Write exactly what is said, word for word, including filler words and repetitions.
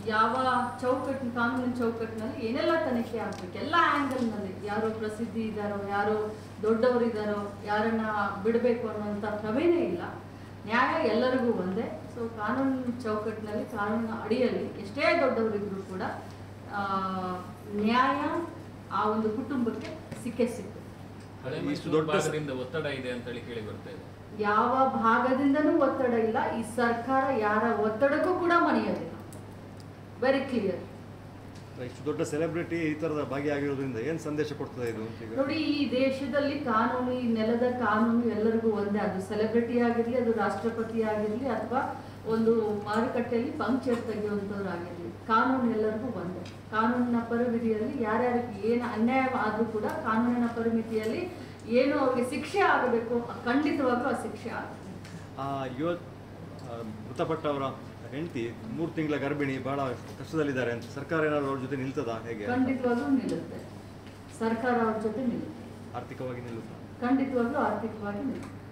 ಯಾವ ಚೌಕಟ್ಟು ಕಾನೂನಿನ ಚೌಕಟ್ಟಿನಲ್ಲಿ ಏನೆಲ್ಲ ತನಿಖೆ ಆಗಬೇಕು, ಎಲ್ಲ ಆ್ಯಂಗಲ್ನಲ್ಲಿ ಯಾರು ಪ್ರಸಿದ್ಧಿ ಇದ್ದಾರೋ, ಯಾರು ದೊಡ್ಡವರಿದ್ದಾರೋ, ಯಾರನ್ನ ಬಿಡಬೇಕು ಅನ್ನೋಂಥ ಪ್ರಮೇಯನೇ ಇಲ್ಲ. ನ್ಯಾಯ ಎಲ್ಲರಿಗೂ ಒಂದೇ. ಸೊ ಕಾನೂನಿನ ಚೌಕಟ್ಟಿನಲ್ಲಿ, ಕಾನೂನಿನ ಅಡಿಯಲ್ಲಿ ಎಷ್ಟೇ ದೊಡ್ಡವರಿದ್ರೂ ಕೂಡ ನ್ಯಾಯ ಆ ಒಂದು ಕುಟುಂಬಕ್ಕೆ ಸಿಕ್ಕೇ ಸಿಕ್ತು. ಒತ್ತಡ ಇದೆ ಅಂತ ಹೇಳಿ ಕೇಳಿ ಬರ್ತಾ ಇದೆ. ಯಾವ ಭಾಗದಿಂದನೂ ಒತ್ತಡ ಇಲ್ಲ. ಈ ಸರ್ಕಾರ ಯಾರ ಒತ್ತಡಕ್ಕೂ ಕೂಡ ಮಣಿಯೋದಿಲ್ಲ. Very clear. ಇಷ್ಟು ದೊಡ್ಡ ಸೆಲೆಬ್ರಿಟಿ ಈ ತರದ ಭಾಗಿಯಾಗಿರೋದ್ರಿಂದ ಏನು ಸಂದೇಶ ಕೊಡ್ತದೆ ಇದು? ನೋಡಿ, ಈ ದೇಶದಲ್ಲಿ ಕಾನೂನು, ಈ ನೆಲದ ಕಾನೂನು ಎಲ್ಲರಿಗೂ ಒಂದೇ. ಅದು ಸೆಲೆಬ್ರಿಟಿ ಆಗಿರಲಿ, ಅದು ರಾಷ್ಟ್ರಪತಿ ಆಗಿರಲಿ, ಅಥವಾ ಒಂದು ಮಾರುಕಟ್ಟೆಯಲ್ಲಿ ಪಂಕ್ಚರ್ ತೆಗೆಯುವಂಥವ್ರು ಆಗಿರಲಿ, ಕಾನೂನು ಎಲ್ಲರಿಗೂ ಒಂದೇ. ಕಾನೂನಿನ ಪರಿಮಿತಿಯಲ್ಲಿ ಯಾರ್ಯಾರಿಗೆ ಏನು ಅನ್ಯಾಯ ಆದರೂ ಕೂಡ ಕಾನೂನಿನ ಪರಿಮಿತಿಯಲ್ಲಿ ಏನು ಅವ್ರಿಗೆ ಶಿಕ್ಷೆ ಆಗಬೇಕು, ಖಂಡಿತವಾಗ್ಲೂ ಆ ಶಿಕ್ಷೆ ಆಗುತ್ತೆ. ಯುವ ಮೃತಪಟ್ಟವರ ಹೆಂಡತಿ ಮೂರು ತಿಂಗಳ ಗರ್ಭಿಣಿ, ಬಹಳ ಕಷ್ಟದಲ್ಲಿದ್ದಾರೆ ಅಂತ ಸರ್ಕಾರ ಏನಾದ್ರು ಅವ್ರ ಜೊತೆ ನಿಲ್ತದಾ? ಹೇಗೆ? ಖಂಡಿತವಾಗ್ಲೂ ನಿಲ್ಲುತ್ತೆ. ಸರ್ಕಾರ ಅವ್ರ ಜೊತೆ ನಿಲ್ಲುತ್ತೆ. ಆರ್ಥಿಕವಾಗಿ ನಿಲ್ಲುತ್ತಾ? ಖಂಡಿತವಾಗ್ಲೂ ಆರ್ಥಿಕವಾಗಿ ನಿಲ್ಲುತ್ತೆ.